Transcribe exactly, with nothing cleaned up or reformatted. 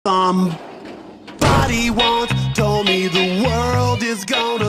Somebody once told me the world is gonna